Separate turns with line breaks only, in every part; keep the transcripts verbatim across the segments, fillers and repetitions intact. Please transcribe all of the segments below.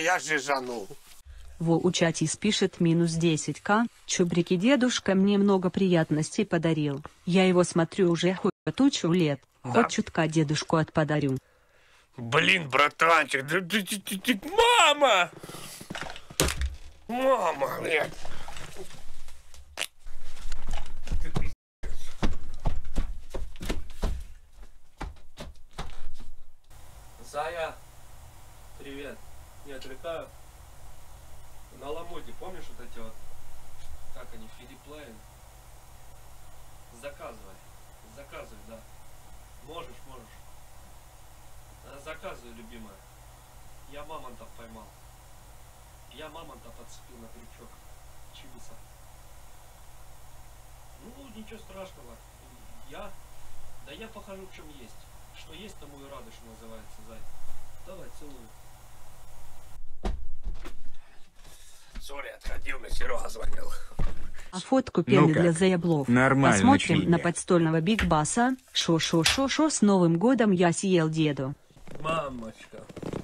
я жижанул.
Во у чатис пишет минус десять ка. Чубрики дедушка мне много приятностей подарил. Я его смотрю уже хуй тучу лет.
Да.
Хоть чутка дедушку отподарю.
Блин, братанчик, ты, ты, ты, ты, ты, мама! Мама, блядь.
Зая, привет. Не отвлекаю. На Ламоде, помнишь вот эти вот, как они, филиплейн? Заказывай. Заказывай, да. Можешь, можешь. Заказывай, любимая. Я мамонта поймал. Я мамонта подцепил на крючок. Чибиса. Ну, ничего страшного. Я, да я покажу, в чем есть. Что есть, тому и рады, что называется, зай. Давай, целую.
Сори, отходил, мне Серега звонил.
А фотку пены
Ну как?
для заяблов.
Нормально,
Посмотрим
Чиня.
на подстольного Биг Баса. Шо-шо-шо-шо, с Новым годом я съел деду.
Мамочка.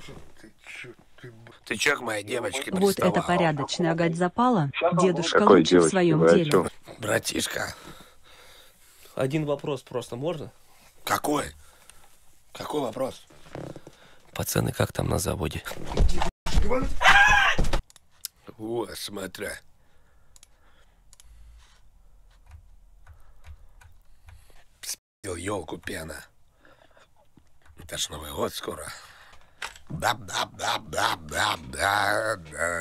Ты чё к моей девочке
Вот это
приставал?
порядочная гать запала. Дедушка
Какой
лучше в
девочке?
своем
Вы о
деле.
чём?
Братишка,
Один вопрос просто можно?
какой? Какой вопрос?
Пацаны, как там на заводе?
Вот, смотри. Спил елку пена. Это ж Новый год скоро. Да-да-да-да-да-да.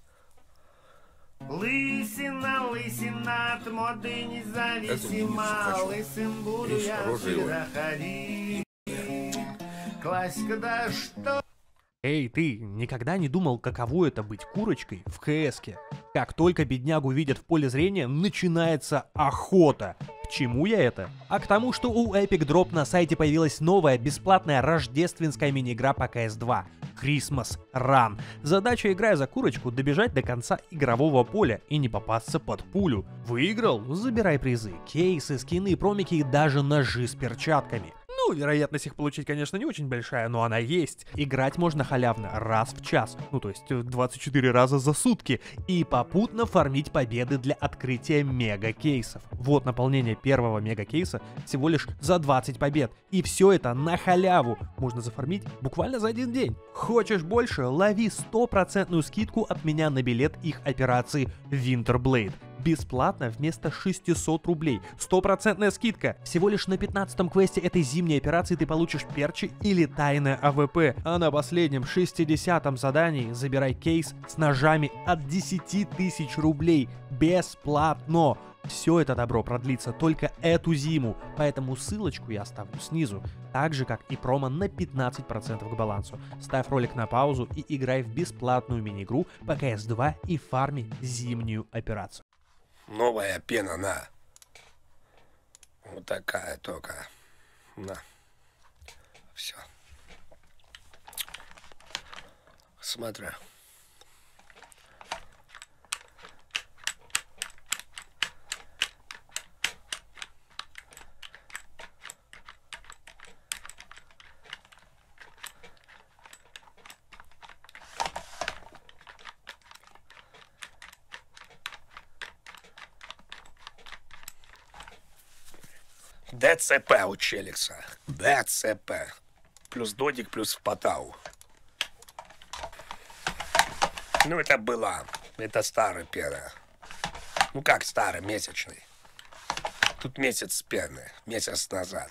Лысина, лысина, от моды независима. Лысым буду я всегда ходить. Классика, да что?
Эй, ты никогда не думал, каково это быть курочкой в КСке? Как только беднягу видят в поле зрения, начинается охота. К чему я это? А к тому, что у Epic Drop на сайте появилась новая бесплатная рождественская мини-игра по си эс два — Christmas Run. Задача, играя за курочку, добежать до конца игрового поля и не попасться под пулю. Выиграл? Забирай призы, кейсы, скины, промики и даже ножи с перчатками. Ну, вероятность их получить, конечно, не очень большая, но она есть. Играть можно халявно раз в час, ну то есть двадцать четыре раза за сутки, и попутно фармить победы для открытия мега-кейсов. Вот наполнение первого мега-кейса всего лишь за двадцать побед, и все это на халяву можно зафармить буквально за один день. Хочешь больше? Лови стопроцентную скидку от меня на билет их операции Winterblade. Бесплатно вместо шестисот рублей. Стопроцентная скидка. Всего лишь на пятнадцатом квесте этой зимней операции ты получишь перчи или тайное АВП. А на последнем шестидесятом задании забирай кейс с ножами от десяти тысяч рублей. Бесплатно. Все это добро продлится только эту зиму, поэтому ссылочку я оставлю снизу, так же как и промо на пятнадцать процентов к балансу. Ставь ролик на паузу и играй в бесплатную мини-игру по си эс два и фарми зимнюю операцию.
Новая пена, на. Вот такая только. На. Все. Смотри. ДЦП у Челикса. ДЦП. Плюс додик, плюс в Патау. Ну, это была. Это старый пена. Ну, как старый, месячный. Тут месяц пены. Месяц назад.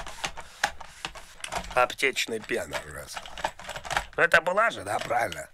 Аптечный пена раз. Ну, это была же, да, правильно?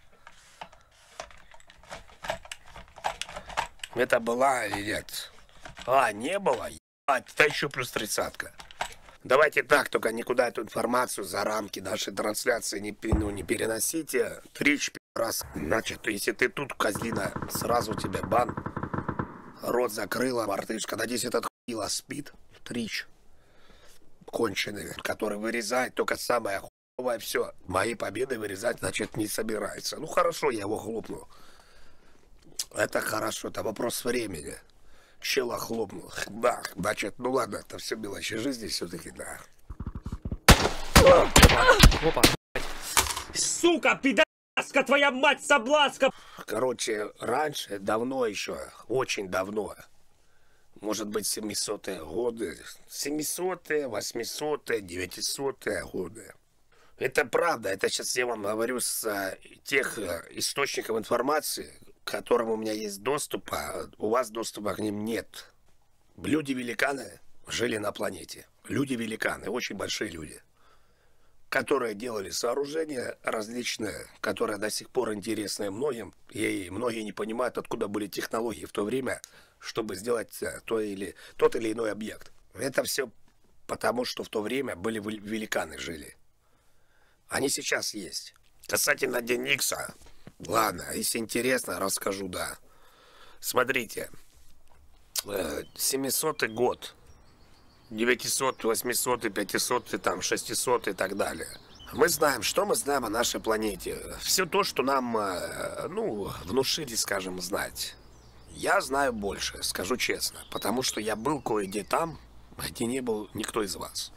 Это была или нет? А, не было? А, это еще плюс тридцатка. Давайте так, только никуда эту информацию за рамки нашей трансляции не, ну, не переносите. Трич раз. Значит, если ты тут, козлина, сразу тебе бан. Рот закрыла, мартышка. Надеюсь, этот хуила спит. Трич. Конченый, который вырезает только самое хуевое. Все. Мои победы вырезать, значит, не собирается. Ну, хорошо, я его хлопнул. Это хорошо, это вопрос времени. Чела хлопнул. Да, значит, ну ладно, это все мелочи жизни все-таки, да.
Опа.
Сука, пидор!
Соблазка, твоя мать, соблазка!
Короче, раньше, давно еще, очень давно, может быть, семисотые годы, семисотые, восьмисотые, девятисотые годы. Это правда, это сейчас я вам говорю с а, тех а, источников информации, к которым у меня есть доступ, а у вас доступа к ним нет. Люди-великаны жили на планете. Люди-великаны, очень большие люди, которые делали сооружения различные, которые до сих пор интересны многим, и многие не понимают, откуда были технологии в то время, чтобы сделать то или, тот или иной объект. Это все потому, что в то время были великаны жили. Они сейчас есть. Касательно Деникса, ладно, если интересно, расскажу, да. Смотрите, семисотый год, девятисотый, восьмисотый, пятисотый, там, шестисотый и так далее. Мы знаем, что мы знаем о нашей планете. Все то, что нам, ну, внушили, скажем, знать. Я знаю больше, скажу честно, потому что я был кое-где там, где не был никто из вас.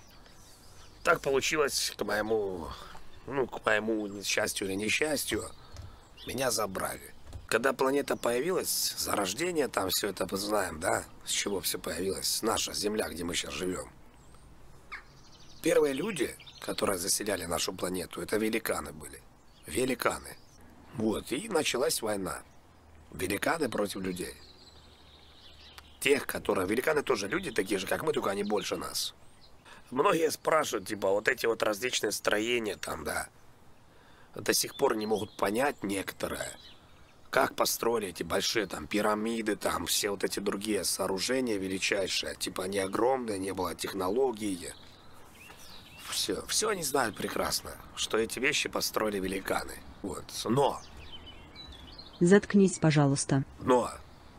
Так получилось, к моему, ну, к моему несчастью или несчастью, меня забрали. Когда планета появилась, зарождение, там все это мы знаем, да? С чего все появилось? Наша Земля, где мы сейчас живем. Первые люди, которые заселяли нашу планету, это великаны были. Великаны. Вот, и началась война. Великаны против людей. Тех, которые... Великаны тоже люди, такие же, как мы, только они больше нас. Многие спрашивают, типа, вот эти вот различные строения там, да, до сих пор не могут понять некоторые, как построили эти большие там пирамиды, там все вот эти другие сооружения величайшие. Типа они огромные, не было технологии. Все, все они знают прекрасно, что эти вещи построили великаны. Вот, но...
Заткнись, пожалуйста.
Но...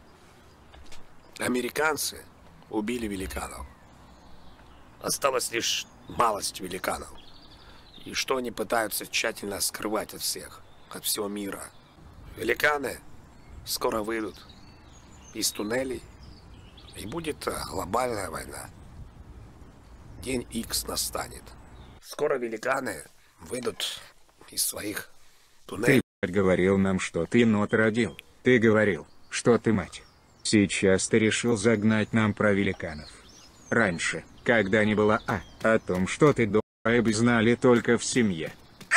Американцы убили великанов. Осталось лишь малость великанов. И что они пытаются тщательно скрывать от всех, от всего мира. Великаны скоро выйдут из туннелей, и будет глобальная война. День Икс настанет. Скоро великаны выйдут из своих туннелей.
Ты говорил нам, что ты нот родил. Ты говорил, что ты мать. Сейчас ты решил загнать нам про великанов. Раньше, когда не было А, о том, что ты долбоеб, знали только в семье.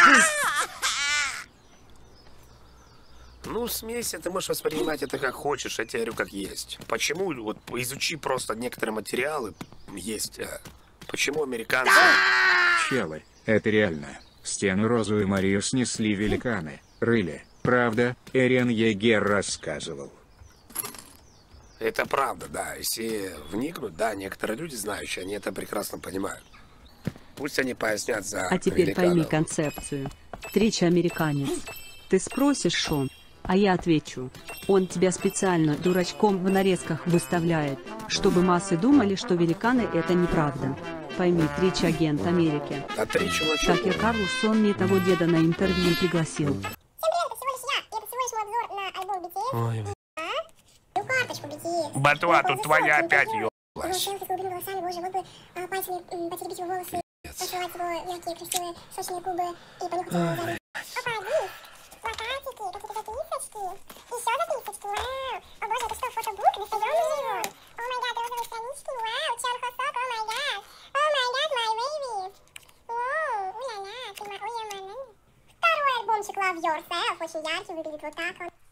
Ну, смейся, ты можешь воспринимать это как хочешь, я тебе говорю, как есть. Почему, вот изучи просто некоторые материалы, есть, а, почему американцы...
Челы, это реально. Стену Розу и Марию снесли великаны, рыли, правда, Эрен Егер рассказывал.
Это правда, да, если вникнуть, да, некоторые люди знающие, они это прекрасно понимают. Пусть они пояснят за
А теперь
великанов.
пойми концепцию. Тричи американец. Ты спросишь, Шон, а я отвечу. Он тебя специально дурачком в нарезках выставляет, чтобы массы думали, что великаны это неправда. Пойми, Трич агент Америки.
А Трич вообще...
Такер Карлсон мне того деда на интервью пригласил.
Всем привет, это всего лишь я. И это всего лишь мой обзор на альбом би ти эс.
Ой,
Ну, карточку би ти эс.
Батва, тут твоя опять
Его
ёблась.
шею с голубыми волосами, боже, вот бы а, пальцами м, потеребить его волосы, поцеловать его мягкие, красивые, сочные губы и понюхать его глаза. Опа, видишь? Плакатики, какие-то записочки. Еще записочки, вау. О боже, это что, фотобук? Достаем его. О май гад, розовые странички, вау. Чан Хосок, о май гад. О май гад, май бэйби. Воу, уля-ля, ты моя, ой, мама. Второй альбомчик Love Yourself, очень яркий, выглядит вот так он.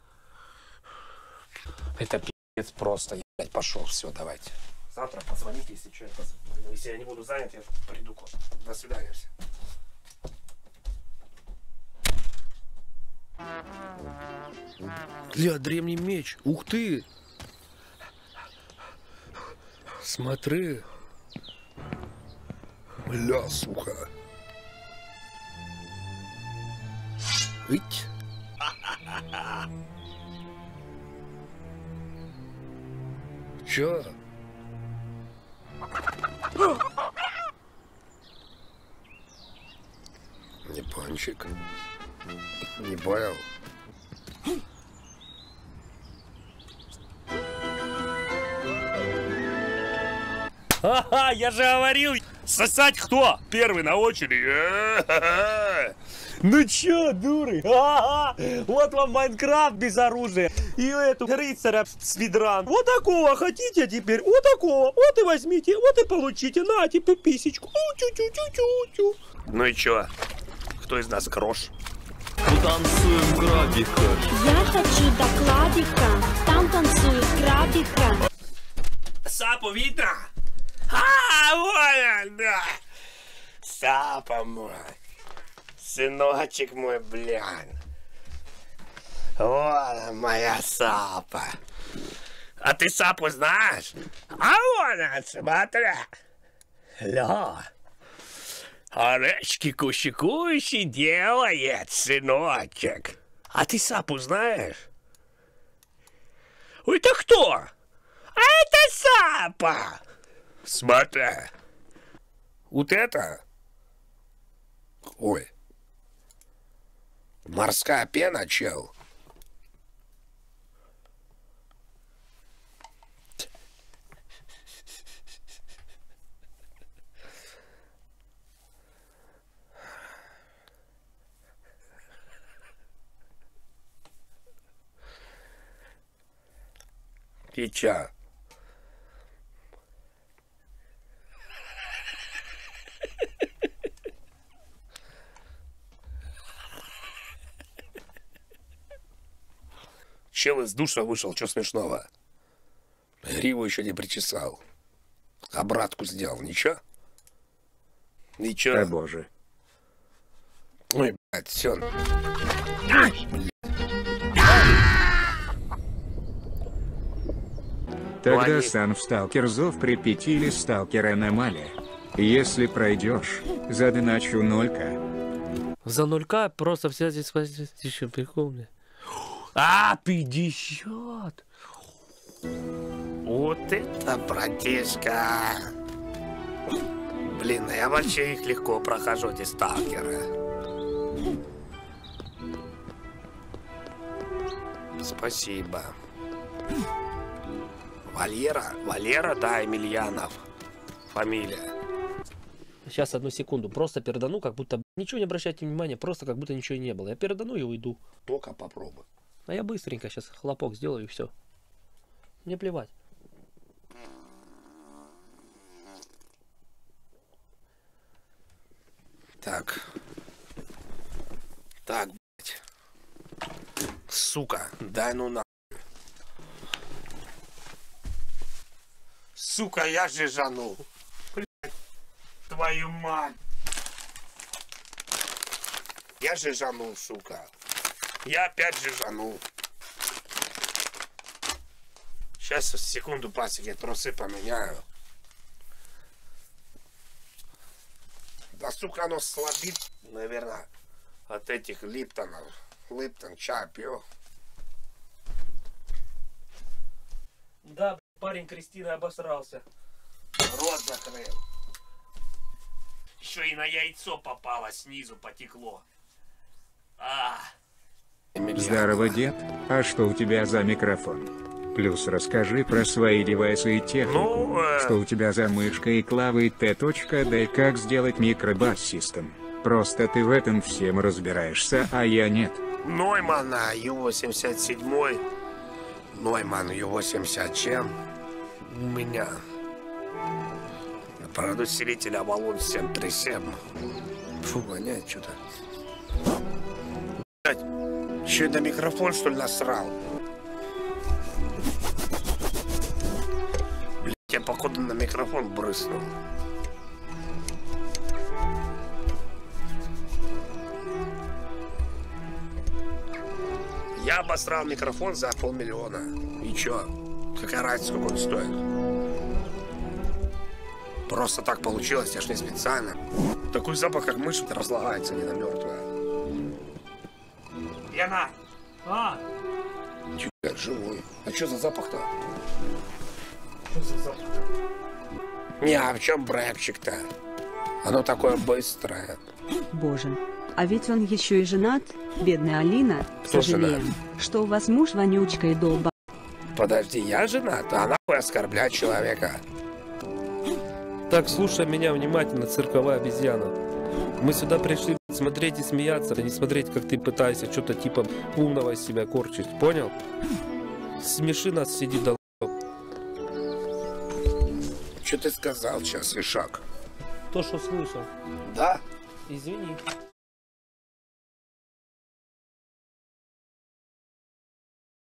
Это пи***ц просто, я блядь, пошел, все, давайте. Завтра позвоните, если что, я поз- если я не буду занят, я приду к вам. До свидания всем. Бля, древний меч, ух ты! Смотри. Бля, сука. Ить. Чё? Не пончик. Не понял.
Ха-ха, я же говорил, сосать кто?
Первый на очереди.
Ну чё, дуры? Ага, вот вам Майнкрафт без оружия. И эту рыцаря с ведра. Вот такого хотите теперь? Вот такого. Вот и возьмите, вот и получите. На, теперь писечку. Чу-чу-чу-чу-чу.
Ну и чё? Кто из нас грош?
Танцуем крабика.
Я хочу до кладика. Там танцует крабика.
Сапу видно? А, вот он, да. Сапа мой. Сыночек мой, блин. Вот моя Сапа. А ты Сапу знаешь? А вон он, смотри. Ля. Орешки кущи-кущи делает, сыночек. А ты Сапу знаешь? Ой, это кто? А это Сапа. Смотри. Вот это. Ой. Морская пена, чел. И чё? Чел из душа вышел, что смешного? Гриву еще не причесал. Обратку сделал, ничего? Ничего.
О боже.
Ой, блядь, все.
Тогда
они-
сан в Сталкер Зов Припяти или Сталкер Аномалия. Если пройдешь, задоначу нолька.
За нолька просто взять и спасти еще прикол, бля. А, пятьдесят.
Вот это братишка. Блин, а я вообще их легко прохожу, эти сталкеры. Спасибо. Валера, Валера, да, Емельянов. Фамилия.
Сейчас, одну секунду. Просто передану, как будто... Ничего не обращайте внимания, просто как будто ничего не было. Я передану и уйду.
Только попробуй.
А я быстренько сейчас хлопок сделаю и все. Мне плевать.
Так. Так, блядь. Сука, дай ну на. Сука, я же жанул. Блядь, твою мать. Я же жанул, сука. Я опять же жанул. Сейчас, секунду, пасик, я трусы поменяю. Да, сука, оно слабит, наверное, от этих липтонов. Липтон, чай пью.
Да, парень Кристины обосрался.
Рот закрыл. Еще и на яйцо попало, снизу потекло. А.
Здорово, дед. А что у тебя за микрофон? Плюс расскажи про свои девайсы и технику.
Ну, э...
Что у тебя за мышка и клавы Т.D, как сделать микробас-систем. Просто ты в этом всем разбираешься, а я нет.
Нойман Ю восемьдесят семь. Нойман Ю восемьдесят чем? У меня. Продусилитель Avalon семь три семь. Фу, воняет что-то. Блять, еще и на микрофон, что ли, насрал? Блять, я походу на микрофон брыснул. Я обосрал микрофон за полмиллиона. И чё? Какая разница, сколько он стоит? Просто так получилось, я ж не специально. Такой запах, как мышь, разлагается не на мертвое.
Яна! А!
Чё, блядь, живой. А чё за запах-то?
Что за запах-то?
Не, а в чем брэпчик-то? Оно такое быстрое.
Боже, а ведь он еще и женат, бедная Алина.
Кто
Сожалеем,
женат?
что у вас муж вонючка и долба.
Подожди, я женат, а нахуй оскорблять человека?
Так, слушай меня внимательно, цирковая обезьяна.
Мы сюда пришли смотреть и смеяться, а не смотреть, как ты пытаешься что-то типа умного из себя корчить. Понял? Смеши нас, сиди дол...
Что ты сказал сейчас, Ишак?
То, что слышал.
Да?
Извини.